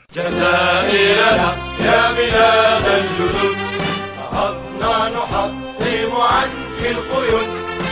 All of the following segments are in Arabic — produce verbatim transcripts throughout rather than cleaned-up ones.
جزائرنا يا بلاد الجدد، نهضنا نحطم عنك القيود.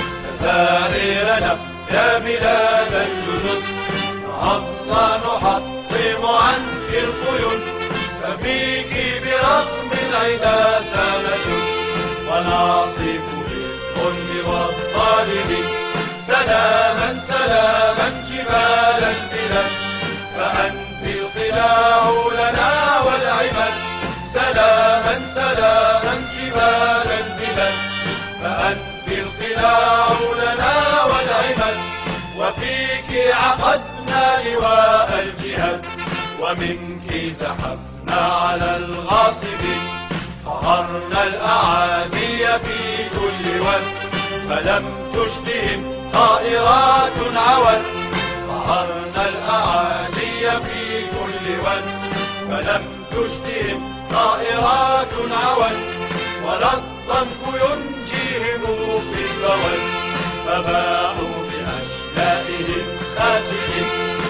جزائرنا يا بلاد الجدد، نهضنا نحطم عنك القيود. ففيك برغم العدا سنسد، ونعصف بالظلم والظالمين. سلاما سلاما جبال البلاد، فأنت القلاع لنا والعماد. سلاما سلاما جبال البلاد، فأنت القلاع لنا والعماد. وفيك عقدنا لواء الجهاد، ومنك زحفنا على الغاصبين. قهرنا الأعادي في كل واد، فلم تشبهم طائرات عود. قهرنا الأعادي في كل واد، فلم تشبهم طائرات عود. ولا الطنك ينجيهم في البواد، فباعوا بأشلائهم خاسئين.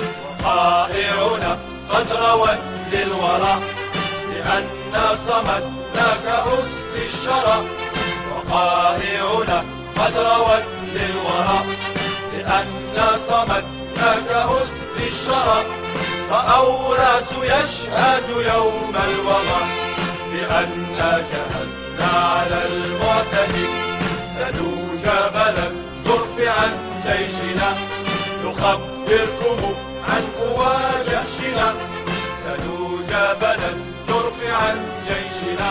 وقائعنا قد روت للورى، لأننا صمدنا كأسد الشرى. وقائعنا قد روت للورى، لأننا صمدنا كأسد الشرى. فأوراس يشهد يوم الوغى، بأننا جهزنا على المعتدي. سلوا جبل الجرف عن جيشنا، نخبركم عن قوى جأشنا. سلوا جبل الجرف عن جيشنا،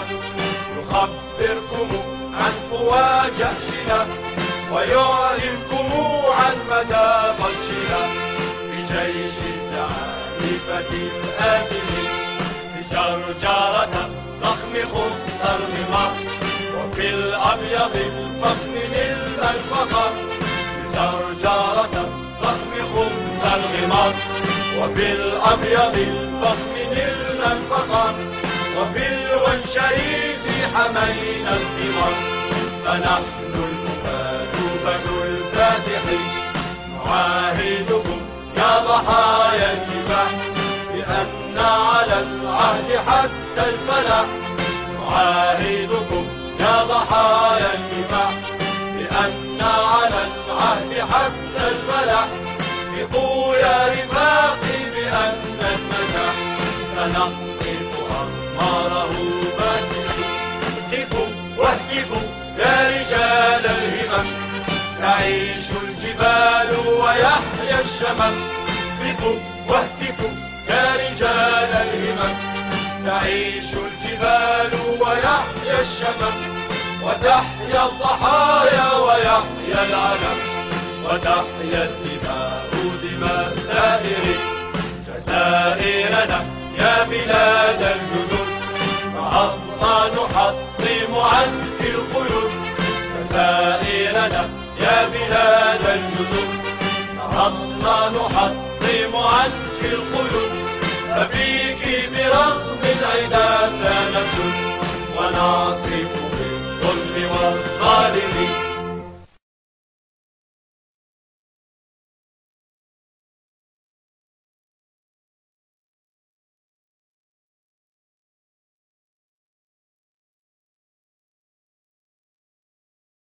نخبركم عن قوى جأشنا. ويعلمكم عن مدى بطشنا، بجيش الزعانفة الآمنين. بجرجرة ضخم خط الغمار، وفي الأبيض الفخم نلنا الفخر. بجرجرة ضخم خط الغمار، وفي الأبيض الفخم نلنا الفخر. وفي الونشريس حمينا الثمار، فنحن المباد بنو الفاتحين. نعاهدكم يا ضحايا الكفاح، بأن على العهد حتى الفلاح. نعاهدكم يا ضحايا الكفاح، بأن على العهد حتى الفلاح. ثقوا يا رفاقي بأن النجاح سنقف أغماره باسلين. قفوا واهتفوا يا رجال الهمم، تعيش الجبال ويحيا الشمم. قفوا واهتفوا يا رجال الهمم، تعيش الجبال ويحيا الشمم. وتحيا الضحايا ويحيا العلم، وتحيا الدماء دماء الثائرين. جزائرنا يا بلاد الجدد، نهضنا نحطم عنك القيود. جزائرنا يا بلاد الجدد، نهضنا نحطم عنك القيود. ففيك برغم العدا سنسد، ونعصف بالظلم والظالمين.